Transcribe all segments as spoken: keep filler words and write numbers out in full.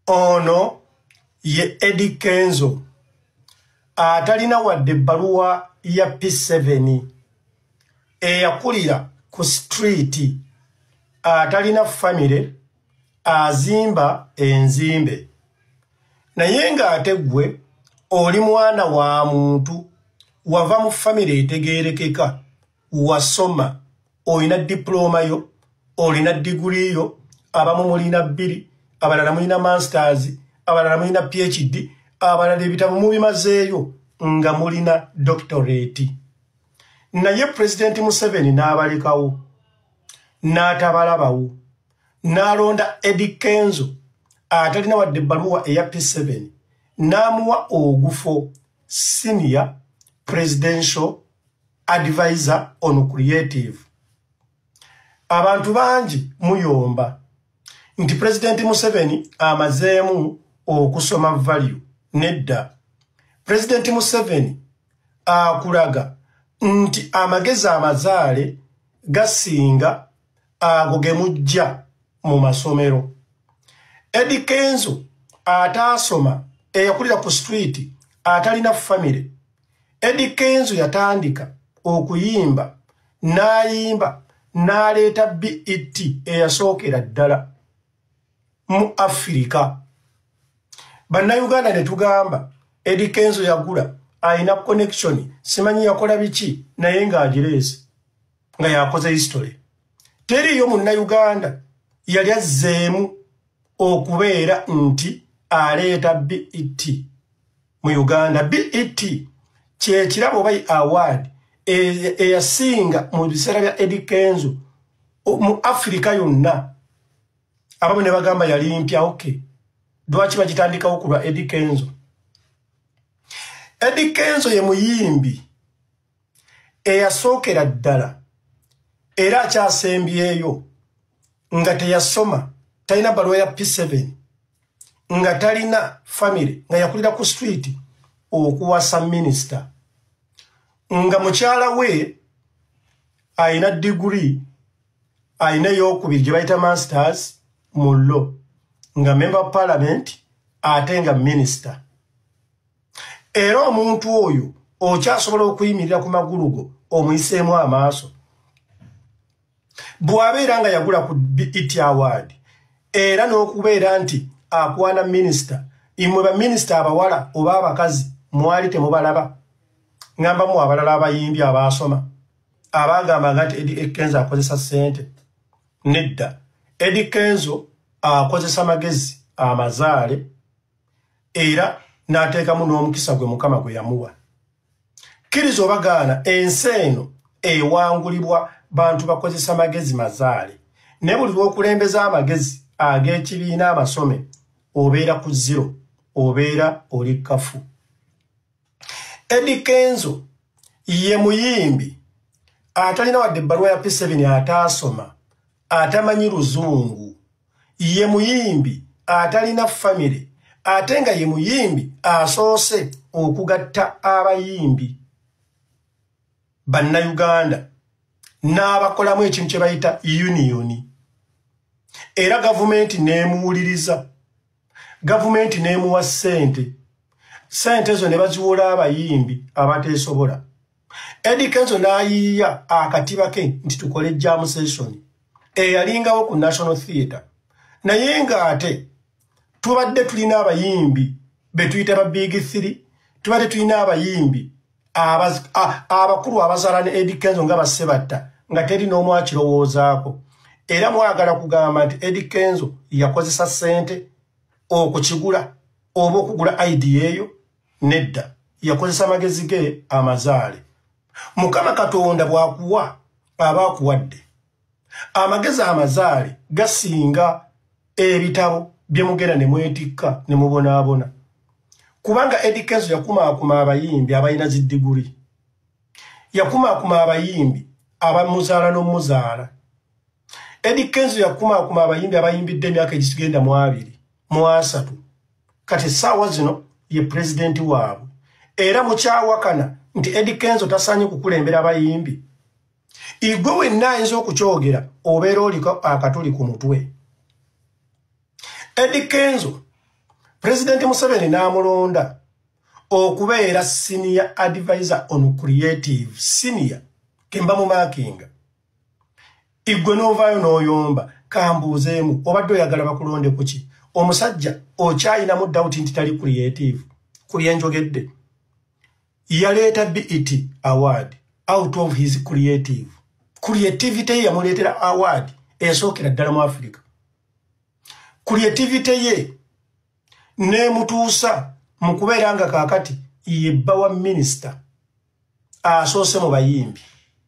ono ye Eddie Kenzo atalina wadde ebbaluwa ya P seven eyakulira ku street atalina family azimba enzimbe naye nga ate gwe oli mwana wa muntu wava mu family etegerekeka wasoma olina diploma yo olina degree yo abamu mulina bbiri abalala mulina masters abalala mulina P H D abalala ebitabo mubimazeeyo nga mulina doctorate naye President Museveni n'abalekawo n'atabalabawo n'alonda Eddie Kenzo atalina wadde ebbaluwa eya P seven n'amuwa ogufo senior presidential advisor on creative. Abantu bangi muyomba nti President Museveni amazeemu okusoma value nedda. President Museveni akulaga nti amagezi amazaale gasinga ago gemujja mu masomero. Eddie Kenzo ataasoma eyakulira ku street atalina family. Eddie Kenzo yatandika okuyimba n'ayimba n'aleeta B E T eyasookera ddala mu Afrika. Bannayuganda ne tugamba Eddie Kenzo yagula ayina connection simanyi yakola biki naye ng'agireese nga yakoze history. Teriyo munnayuganda yali azzeemu okubeera nti aleeta B E T mu Uganda. B E T kye kirabo oba award eyasinga mu biseera bya Eddie Kenzo mu Afrika yonna. Abamu ne bagamba yali mpya. Okay, lwaki bagitandikawo ku lwa Eddie Kenzo? Eddie Kenzo ye muyimbi eyasookera ddala era akyasembyeyo nga teyasoma, talina bbaluwa ya P seven, nga talina family, nga yakulira ku street okuwasa minister, nga mukyala we ayina degree, ayina ey'okubiri gye bayita masters mu law, nga member of parliament ate nga minister. Era omuntu oyo okyasobola okuyimirira ku magulu go omuyiseemu amaaso. Bw'abeera nga yagula ku B E T award era n'okubeera nti akwana minister, imwe ba minister abawala oba abakazi mwali temubalaba. Ngamba mu abalala abayimbi abaasoma abagamba nga nti Eddie Kenzo akozesa ssente. Nedda, Eddie Kenzo akozesa magezi amazaale era n'ateekamu n'omukisa gwe Mukama gwe yamuwa. Kkiriza obagaana ensi eno ewangulibwa bantu bakozesa magezi mazaale. Ne buli lw'okulembeza amagezi ag'ekibiina amasome obeera ku zero, obeera oli kafu. Eddie Kenzo ye muyimbi atalina wadde ebbaluwa ya P seven ataasoma, atamanyi luzungu. Ye muyimbi atalina family, ate nga ye muyimbi asoose okugatta abayimbi bannayuganda n'abakolamu ekintu kye bayita union. Era gavumenti n'emuwuliriza, gavumenti n'emuwa ssente, ssente ezo ne baziwola abayimbi abateesobola. Eddie Kenzo n'ayiiya akatiba ke nti tukole jam session eyalingawo ku National Theatre, naye ng'ate tubadde tulina abayimbi be tuyita ba big three, tubadde tulina abayimbi abakulu abazaala ne Eddie Kenzo nga bassebatta nga teri n'omu akirowoozaako. Era mwagala kugamba nti Eddie Kenzo yakozesa ssente okukigula oba okugula idea eyo? Nedda, yakozesa magezi ge amazaale. Mukama Katonda bw'akuwa aba akuwadde. Amagezi amazaale gasinga ebitabo bye mugenda ne mwetikka ne mubonaabona. Kubanga Eddie Kenzo yakumaakuma abayimbi abalina zi diguri, yakumaakuma abayimbi abamuzaala n'omuzaala. Eddie Kenzo yakumaakuma abayimbi abayimbidde emyaka egisigenda mu abiri mu asatu. Kati essaawa zino ye pulezidenti waabwe. Era mukyawakana nti Eddie Kenzo tasaanye kukulembera abayimbi. Igwe wenna ayinza okukyogera obeera oliko akatuli ku mutwe. Eddie Kenzo President Museveni n'amulonda okubeera senior advisor on creative senior kemba mu makinga igwe novayo n'oyomba kambuuzeemu obadde oyagala bakulonde kuki omusajja okyayina mu doubt nti tali creative kuli enjogedde yaleeta B E T award out of his creative creativity yamuleetera award esookera ddala mu Africa creativity ye nemutuusa mu kubeera nga kaakati yebba wa minisita asoose mu bayimbi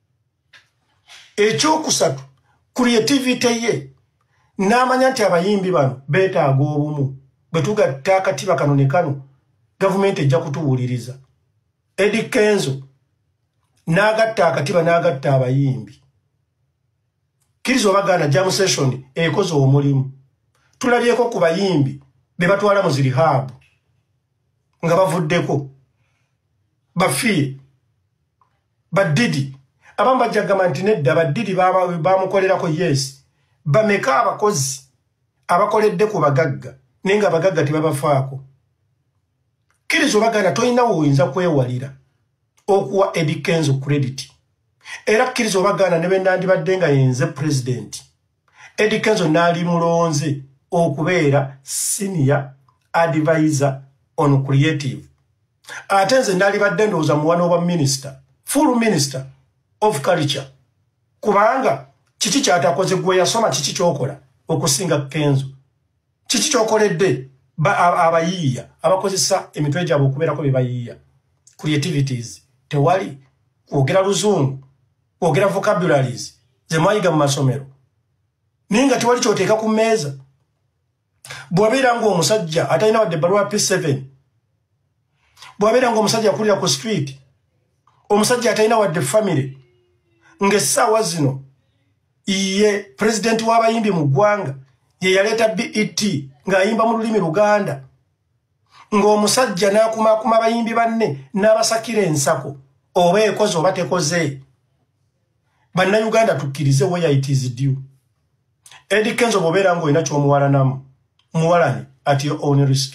ekyokusatu creativity ye n'amanya nti abayimbi bano beetaaga obumu bwe tugatta akatiba kano ne kano gavumenti ejja kutuwuliriza Eddie Kenzo n'agatta akatiba n'agatta abayimbi kirizo bagana jam session ekoze omulimu tulabyeko ku bayimbi be batwala mu zirihabu nga bavuddeko bafiye badidi abamba jagama nti nedda badidi bamukolerako yes bameka abakozi abakoledde ku bagagga nenga bagagga tibabafaako kirizo bagana toyina woyinza kwewalira okuwa Eddie Kenzo credit era kirizo bagana ne bendandibadde nga yenze president Eddie Kenzo nali mulonze okubeera senior advisor on creative atenze nali badde ndowooza muwana oba minister full minister of culture kubanga kiki kyatakoze gwe yasoma kiki kyokola okusinga Kenzo kiki kyokoledde abayiiya abakozesa emitwe gyabwe okubeerako bye bayiiya creativities tewali kwogera luzungu kwogera vocabularies ze mwayiga mu masomero ninga tewali kyoteeka ku mmeeza bw'abeera ng'omusajja atalina wadde ebbaluwa P seven bw'abeera ng'omusajja akulira ku street omusajja atalina wadde family ng'essaawa zino ye president w'abayimbi mu ggwanga ye yaleeta B E T ng'ayimba mu lulimi Luganda ng'omusajja n'akumaakuma abayimbi banne n'abasakira ensako oba ekoze oba tekoze bannayuganda tukkirize where it is due Eddie Kenzo bw'obeera ng'olina ky'omuwalanamu muwalani at your own risk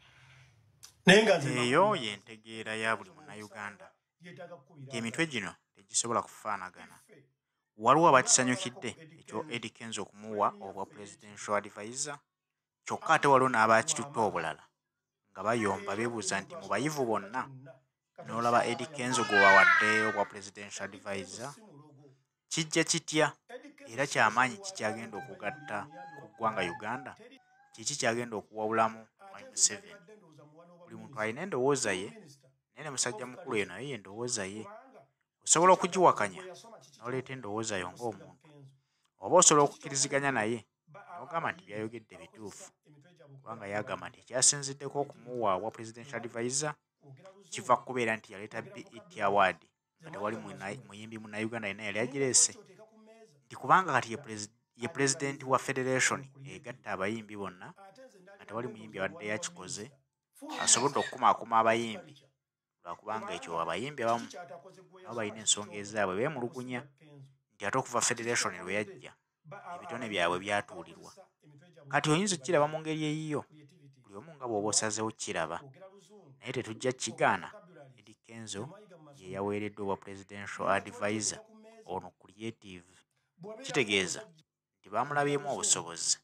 eyo yentegeera ya buli munnayuganda emitwe gino tegisobola kufaanagana waliwo abakisanyukidde ekyo Eddie Kenzo okumuwa obwa presidential advisor kyokka ate waliwo n'abakitutte obulala nga bayomba beebuuza nti mu bayivu bonna n'olaba Eddie Kenzo gwe wawadde obwa presidential advisor kijja kitya era kyamaanyi kikyagenda okugatta ku ggwanga Uganda kiki kyagenda okuwawulamu Museveni buli muntu alina endowooza ye naye ne musajja mukulu eyo naye endowooza ye osobola okugiwakanya n'oleeta endowooza yo ng'omuntu oba osobola okukkiriziganya naye n'ogamba nti byayogedde bituufu kubanga yagamba nti ekyasinziddeko okumuwa obwa presidential advisor kiva kubeera nti yaleeta B E T award nga tewali muyimbi munnayuganda yenna yali agireese nti kubanga kati ye president wa federation egatta abayimbi bonna nga tewali muyimbi awadde yakikoze asobodde okukumaakuma abayimbi lwakubanga ekyo abayimbi abamu nabo balina ensonga ezaabwe beemulugunya nti ate okuva federation lwe yajja ebitone byabwe byatuulirwa kati oyinza okukiraba mu ngeri eyiyo buli omu nga bw'oba osazeewo kiraba naye tetujja kigaana Eddie Kenzo ye yaweereddwa obwa presidential advisor ono creative kitegeeza nti baamulabyemu obusobozi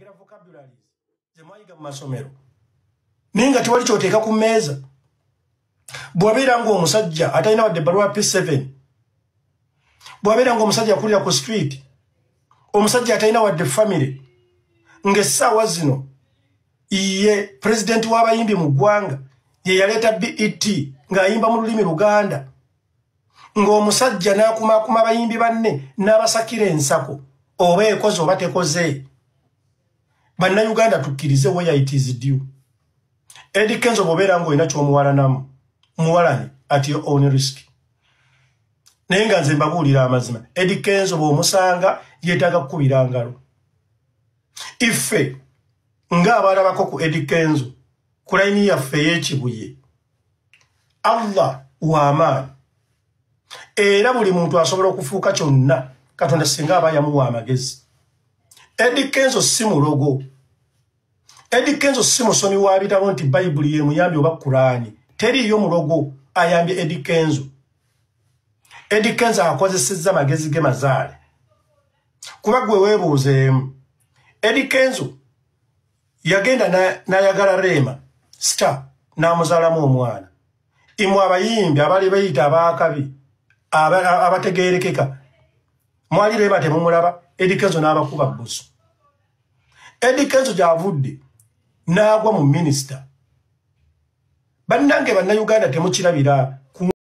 naye nga tewali kyoteeka ku mmeeza bw'abeera ng'omusajja atalina wadde ebbaluwa P seven bw'abeera ng'omusajja akulira ku street omusajja atalina wadde family ng'essaawa zino ye president w'abayimbi mu ggwanga ye yaleeta B E T ng'ayimba mu lulimi Luganda ng'omusajja n'akumaakuma abayimbi banne n'abasakira ensako oba ekoze oba tekoze bannayuganda tukkirize where it is due Eddie Kenzo bw'obeera ng'olina ky'omuwalanamu muwalani at your own risk naye nga nze mbabuulira amazima Eddie Kenzo bw'omusanga yeetaaga kukubira ngalo iffe ng'abalabako ku Eddie Kenzo ku layini yaffe ey'ekibuye Allah w'amaanyi era buli muntu asobola okufuuka kyonna Katonda singa aba yamuwa amagezi Eddie Kenzo si mulogo Eddie Kenzo si musomi wa bitabo nti Bible ye muyambi oba Qurani. Teriyo mulogo ayambye Eddie Kenzo. Eddie Kenzo akozesezza magezi ge mazaale. Kuba gwe weebuuzeemu. Eddie Kenzo yagenda n'ayagala na Rema Star n'amuzaalamu omwana. Imwe abayimbi abali bayita abaakabi abategeerekeka. Mwali Rema temumulaba, Eddie Kenzo n'abakuba busu. Eddie Kenzo gy'avudde n'agwa mu minisita. Bannange bannayuganda temukirabira.